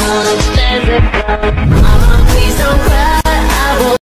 on a desert floor. Mama, please don't cry.